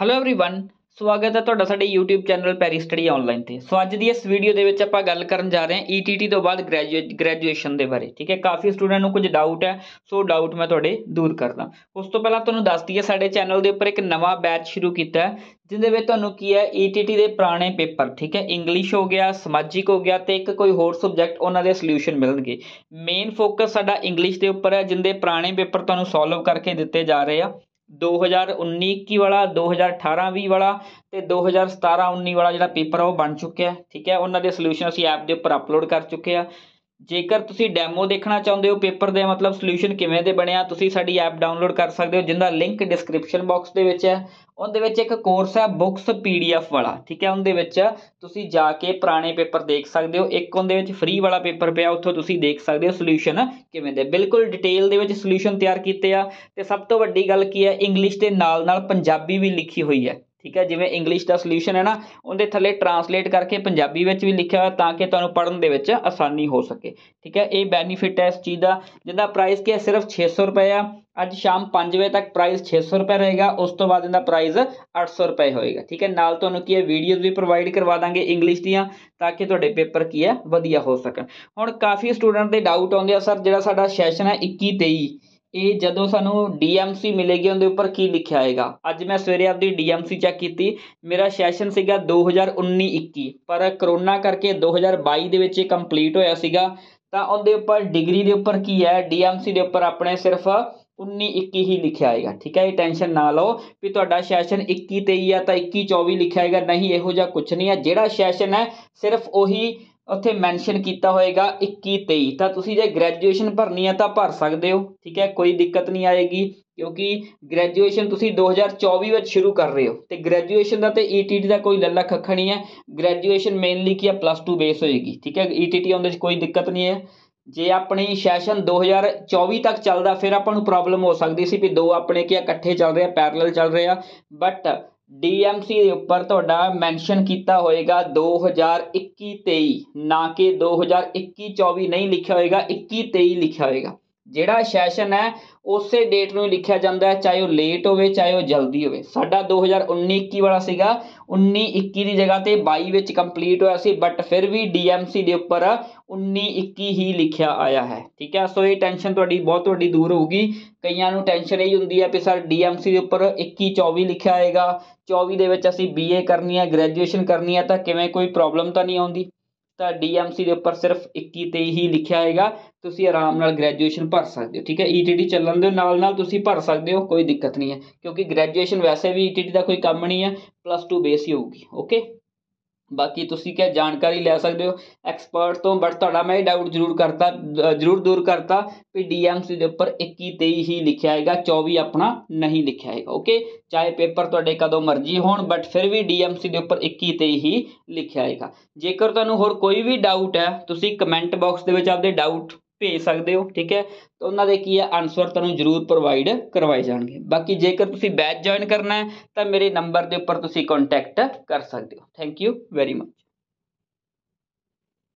Hello everyone ਸਵਾਗਤ ਹੈ ਤੁਹਾਡਾ ਸਾਡੇ YouTube channel Perry study online ਤੇ। ਸੋ ਅੱਜ ਦੀ ਇਸ ਵੀਡੀਓ ਦੇ ਵਿੱਚ ਆਪਾਂ ਗੱਲ ਕਰਨ ਜਾ ਰਹੇ ਹਾਂ ETT ਤੋਂ ਬਾਅਦ ਗ੍ਰੈਜੂਏਸ਼ਨ ਦੇ ਬਾਰੇ। ਠੀਕ ਹੈ, ਕਾਫੀ ਸਟੂਡੈਂਟ ਨੂੰ ਕੁਝ ਡਾਊਟ ਹੈ, ਸੋ ਡਾਊਟ ਮੈਂ ਤੁਹਾਡੇ ਦੂਰ ਕਰਦਾ। ਉਸ ਤੋਂ ਪਹਿਲਾਂ ਤੁਹਾਨੂੰ ਦੱਸ ਦਈਏ ਸਾਡੇ ਚੈਨਲ ਦੇ ਉੱਪਰ ਇੱਕ ਨਵਾਂ ਬੈਚ ਸ਼ੁਰੂ ਕੀਤਾ ਹੈ ਜਿਹਦੇ ਵਿੱਚ ਤੁਹਾਨੂੰ ਕੀ ਹੈ ETT ਦੇ ਪੁਰਾਣੇ ਪੇਪਰ, ਠੀਕ ਹੈ, ਇੰਗਲਿਸ਼ ਹੋ ਗਿਆ, ਸਮਾਜਿਕ ਹੋ ਗਿਆ ਤੇ ਇੱਕ ਕੋਈ ਹੋਰ ਸਬਜੈਕਟ, ਉਹਨਾਂ ਦੇ ਸੋਲੂਸ਼ਨ ਮਿਲਣਗੇ। ਮੇਨ ਫੋਕਸ ਸਾਡਾ ਇੰਗਲਿਸ਼ ਦੇ ਉੱਪਰ ਹੈ ਜਿੰਦੇ ਪੁਰਾਣੇ ਪੇਪਰ ਤੁਹਾਨੂੰ ਸੋਲਵ ਕਰਕੇ ਦਿੱਤੇ ਜਾ ਰਹੇ ਆ। 2019-21 ਵਾਲਾ, 2018-20 ਵਾਲਾ ਤੇ 2017-19 ਵਾਲਾ ਜਿਹੜਾ ਪੇਪਰ ਆ ਉਹ ਬਣ ਚੁੱਕਿਆ। ਠੀਕ ਹੈ, ਉਹਨਾਂ ਦੇ ਸੋਲੂਸ਼ਨ ਅਸੀਂ ਐਪ ਦੇ ਉੱਪਰ ਅਪਲੋਡ ਕਰ ਚੁੱਕੇ ਆ। ਜੇਕਰ ਤੁਸੀਂ ਡੈਮੋ ਦੇਖਣਾ ਚਾਹੁੰਦੇ ਹੋ ਪੇਪਰ ਦੇ, ਮਤਲਬ ਸੋਲੂਸ਼ਨ ਕਿਵੇਂ ਦੇ ਬਣਿਆ, ਤੁਸੀਂ ਸਾਡੀ ਐਪ ਡਾਊਨਲੋਡ ਕਰ ਸਕਦੇ ਹੋ ਜਿਹਦਾ ਲਿੰਕ ਡਿਸਕ੍ਰਿਪਸ਼ਨ ਬਾਕਸ ਦੇ ਵਿੱਚ ਹੈ। ਉਹਦੇ ਵਿੱਚ ਇੱਕ ਕੋਰਸ ਹੈ ਬੁੱਕਸ PDF ਵਾਲਾ। ਠੀਕ ਹੈ, ਉਹਦੇ ਵਿੱਚ ਤੁਸੀਂ ਜਾ ਕੇ ਪੁਰਾਣੇ ਪੇਪਰ ਦੇਖ ਸਕਦੇ ਹੋ। ਇੱਕ ਉਹਦੇ ਵਿੱਚ ਫ੍ਰੀ ਵਾਲਾ ਪੇਪਰ ਪਿਆ, ਉੱਥੋਂ ਤੁਸੀਂ ਦੇਖ ਸਕਦੇ ਹੋ ਸੋਲੂਸ਼ਨ ਕਿਵੇਂ ਦੇ, ਬਿਲਕੁਲ ਡਿਟੇਲ ਦੇ ਵਿੱਚ ਸੋਲੂਸ਼ਨ ਤਿਆਰ ਕੀਤੇ ਆ। ਤੇ ਸਭ ਤੋਂ ਵੱਡੀ ਗੱਲ ਕੀ ਹੈ, ਇੰਗਲਿਸ਼ ਦੇ ਨਾਲ ਨਾਲ ਪੰਜਾਬੀ ਵੀ ਲਿਖੀ ਹੋਈ ਹੈ। ਠੀਕ ਹੈ, ਜਿਵੇਂ ਇੰਗਲਿਸ਼ ਦਾ ਸੋਲੂਸ਼ਨ ਹੈ ਨਾ, ਉਹਦੇ ਥੱਲੇ ਟਰਾਂਸਲੇਟ ਕਰਕੇ ਪੰਜਾਬੀ ਵਿੱਚ ਵੀ ਲਿਖਿਆ ਹੋਇਆ ਤਾਂ ਕਿ ਤੁਹਾਨੂੰ ਪੜ੍ਹਨ ਦੇ ਵਿੱਚ ਆਸਾਨੀ ਹੋ ਸਕੇ। ਠੀਕ ਹੈ, ਇਹ ਬੈਨੀਫਿਟ ਹੈ ਇਸ ਚੀਜ਼ ਦਾ, ਜਿਹਦਾ ਪ੍ਰਾਈਸ ਕੀ ਹੈ ਸਿਰਫ 600 ਰੁਪਏ ਆ। ਅੱਜ ਸ਼ਾਮ 5 ਵਜੇ ਤੱਕ ਪ੍ਰਾਈਸ 600 ਰੁਪਏ ਰਹੇਗਾ, ਉਸ ਤੋਂ ਬਾਅਦ ਇਹਦਾ ਪ੍ਰਾਈਸ 800 ਰੁਪਏ ਹੋਏਗਾ। ਠੀਕ ਹੈ, ਨਾਲ ਤੁਹਾਨੂੰ ਕੀ ਹੈ ਵੀਡੀਓਜ਼ ਵੀ ਪ੍ਰੋਵਾਈਡ ਕਰਵਾ ਦਾਂਗੇ ਇੰਗਲਿਸ਼ ਦੀਆਂ ਤਾਂ ਕਿ ਤੁਹਾਡੇ ਪੇਪਰ ਕੀ ਹੈ ਵਧੀਆ ਹੋ ਸਕਣ। ਹੁਣ ਕਾਫੀ ਸਟੂਡੈਂਟ ਦੇ ਡਾਊਟ ਆਉਂਦੇ ਆ, ਸਰ ਜਿਹੜਾ ਸਾਡਾ ਸੈਸ਼ਨ ਹੈ 21-23 ਇਹ ਜਦੋਂ ਸਾਨੂੰ DMC ਮਿਲੇਗੀ ਉਹਦੇ ਉੱਪਰ ਕੀ ਲਿਖਿਆ ਆਏਗਾ। ਅੱਜ ਮੈਂ ਸਵੇਰੇ ਆਪਦੀ DMC ਚੈੱਕ ਕੀਤੀ, ਮੇਰਾ ਸੈਸ਼ਨ ਸੀਗਾ 2019-21, ਪਰ ਕਰੋਨਾ ਕਰਕੇ 2022 ਦੇ ਵਿੱਚ ਇਹ ਕੰਪਲੀਟ ਹੋਇਆ ਸੀਗਾ। ਤਾਂ ਉਹਦੇ ਉੱਪਰ ਡਿਗਰੀ ਦੇ ਉੱਪਰ ਕੀ ਹੈ DMC ਦੇ ਉੱਪਰ ਆਪਣੇ ਸਿਰਫ 19-21 ਹੀ ਲਿਖਿਆ ਆਏਗਾ। ਠੀਕ ਹੈ, ਇਹ ਟੈਨਸ਼ਨ ਨਾ ਲਓ ਵੀ ਤੁਹਾਡਾ ਸੈਸ਼ਨ 21-23 ਆ ਤਾਂ 21-24 ਲਿਖਿਆ ਆਏਗਾ, ਨਹੀਂ, ਇਹੋ ਜਿਹਾ ਕੁਛ ਨਹੀਂ ਹੈ। ਜਿਹੜਾ ਸੈਸ਼ਨ ਹੈ ਸਿਰਫ ਉਹੀ ਉੱਥੇ ਮੈਂਸ਼ਨ ਕੀਤਾ ਹੋਏਗਾ 21-23। ਤਾਂ ਤੁਸੀਂ ਜੇ ਗ੍ਰੈਜੂਏਸ਼ਨ ਭਰਨੀ ਹੈ ਤਾਂ ਭਰ ਸਕਦੇ ਹੋ। ਠੀਕ ਹੈ, ਕੋਈ ਦਿੱਕਤ ਨਹੀਂ ਆਏਗੀ ਕਿਉਂਕਿ ਗ੍ਰੈਜੂਏਸ਼ਨ ਤੁਸੀਂ 2024 ਵਿੱਚ ਸ਼ੁਰੂ ਕਰ ਰਹੇ ਹੋ ਤੇ ਗ੍ਰੈਜੂਏਸ਼ਨ ਦਾ ਤੇ ETT ਦਾ ਕੋਈ ਲੱਲਾ ਕੱਖਾ ਨਹੀਂ ਹੈ। ਗ੍ਰੈਜੂਏਸ਼ਨ ਮੇਨਲੀ ਕੀ ਹੈ +2 ਬੇਸ ਹੋਏਗੀ। ਠੀਕ ਹੈ, ETT ਉਹਦੇ 'ਚ ਕੋਈ ਦਿੱਕਤ ਨਹੀਂ ਹੈ। ਜੇ ਆਪਣੀ ਸੈਸ਼ਨ 2024 ਤੱਕ ਚੱਲਦਾ ਫਿਰ ਆਪਾਂ ਨੂੰ ਪ੍ਰੋਬਲਮ ਹੋ ਸਕਦੀ ਸੀ ਵੀ ਦੋ ਆਪਣੇ ਕੀ ਇਕੱਠੇ ਚੱਲ ਰਹੇ ਆ, ਪੈਰਲਲ ਚੱਲ ਰਹੇ ਆ। ਬਟ DMC ਦੇ ਉੱਪਰ ਤੁਹਾਡਾ ਮੈਂਸ਼ਨ ਕੀਤਾ ਹੋਏਗਾ 2021-23, ਨਾ ਕਿ 2021-24 ਨਹੀਂ ਲਿਖਿਆ ਹੋਏਗਾ, 21-23 ਲਿਖਿਆ ਹੋਏਗਾ। ਜਿਹੜਾ ਸੈਸ਼ਨ ਹੈ ਉਸੇ ਡੇਟ ਨੂੰ ਹੀ ਲਿਖਿਆ ਜਾਂਦਾ ਹੈ, ਚਾਹੇ ਉਹ ਲੇਟ ਹੋਵੇ ਚਾਹੇ ਉਹ ਜਲਦੀ ਹੋਵੇ। ਸਾਡਾ 2019-21 ਵਾਲਾ ਸੀਗਾ 19-21 ਦੀ ਜਗ੍ਹਾ ਤੇ 22 ਵਿੱਚ ਕੰਪਲੀਟ ਹੋਇਆ ਸੀ, ਬਟ ਫਿਰ ਵੀ DMC ਦੇ ਉੱਪਰ 19-21 ਹੀ ਲਿਖਿਆ ਆਇਆ ਹੈ। ਠੀਕ ਹੈ, ਸੋ ਇਹ ਟੈਨਸ਼ਨ ਤੁਹਾਡੀ ਬਹੁਤ ਵੱਡੀ ਦੂਰ ਹੋਊਗੀ। ਕਈਆਂ ਨੂੰ ਟੈਨਸ਼ਨ ਇਹ ਹੁੰਦੀ ਹੈ ਵੀ ਸਰ DMC ਦੇ ਉੱਪਰ 21-24 ਲਿਖਿਆ ਆਏਗਾ, 24 ਦੇ ਵਿੱਚ ਅਸੀਂ BA ਕਰਨੀ ਹੈ, ਗ੍ਰੈਜੂਏਸ਼ਨ ਕਰਨੀ ਹੈ ਤਾਂ ਕਿਵੇਂ ਕੋਈ ਪ੍ਰੋਬਲਮ ਤਾਂ ਨਹੀਂ ਆਉਂਦੀ। ਤਾਂ DMC ਦੇ ਉੱਪਰ ਸਿਰਫ 21-23 ਹੀ ਲਿਖਿਆ ਆਏਗਾ, ਤੁਸੀਂ ਆਰਾਮ ਨਾਲ ਗ੍ਰੈਜੂਏਸ਼ਨ ਭਰ ਸਕਦੇ ਹੋ। ਠੀਕ ਹੈ, ETT ਚੱਲਣ ਦੇ ਨਾਲ ਨਾਲ ਤੁਸੀਂ ਭਰ ਸਕਦੇ ਹੋ, ਕੋਈ ਦਿੱਕਤ ਨਹੀਂ ਹੈ ਕਿਉਂਕਿ ਗ੍ਰੈਜੂਏਸ਼ਨ ਵੈਸੇ ਵੀ ETT ਦਾ ਕੋਈ ਕੰਮ ਨਹੀਂ ਹੈ, +2 ਬੇਸ ਹੀ ਹੋਊਗੀ। ਓਕੇ, ਬਾਕੀ ਤੁਸੀਂ ਕਿਆ ਜਾਣਕਾਰੀ ਲੈ ਸਕਦੇ ਹੋ ਐਕਸਪਰਟ ਤੋਂ। ਬਟ ਤੁਹਾਡਾ ਮੈਂ ਇਹ ਡਾਊਟ ਜ਼ਰੂਰ ਦੂਰ ਕਰਤਾ ਵੀ DMC ਦੇ ਉੱਪਰ 21-23 ਹੀ ਲਿਖਿਆ ਆਏਗਾ, 24 ਆਪਣਾ ਨਹੀਂ ਲਿਖਿਆ ਆਏਗਾ। ਓਕੇ, ਚਾਹੇ ਪੇਪਰ ਤੁਹਾਡੇ ਕਦੋਂ ਮਰਜ਼ੀ ਹੋਣ ਬਟ ਫਿਰ ਵੀ DMC ਦੇ ਉੱਪਰ 21-23 ਹੀ ਲਿਖਿਆ ਆਏਗਾ। ਜੇਕਰ ਤੁਹਾਨੂੰ ਹੋਰ ਕੋਈ ਵੀ ਡਾਊਟ ਹੈ ਤੁਸੀਂ ਕਮੈਂਟ ਬਾਕਸ ਦੇ ਵਿੱਚ ਆਪਦੇ ਡਾਊਟ ਭੇਜ ਸਕਦੇ ਹੋ। ਠੀਕ ਹੈ, ਤਾਂ ਉਹਨਾਂ ਦੇ ਕੀ ਹੈ ਆਨਸਰ ਤੁਹਾਨੂੰ ਜ਼ਰੂਰ ਪ੍ਰੋਵਾਈਡ ਕਰਵਾਏ ਜਾਣਗੇ। ਬਾਕੀ ਜੇਕਰ ਤੁਸੀਂ ਬੈਚ ਜੁਆਇਨ ਕਰਨਾ ਹੈ ਤਾਂ ਮੇਰੇ ਨੰਬਰ ਦੇ ਉੱਪਰ ਤੁਸੀਂ ਕੰਟੈਕਟ ਕਰ ਸਕਦੇ ਹੋ। Thank you very much.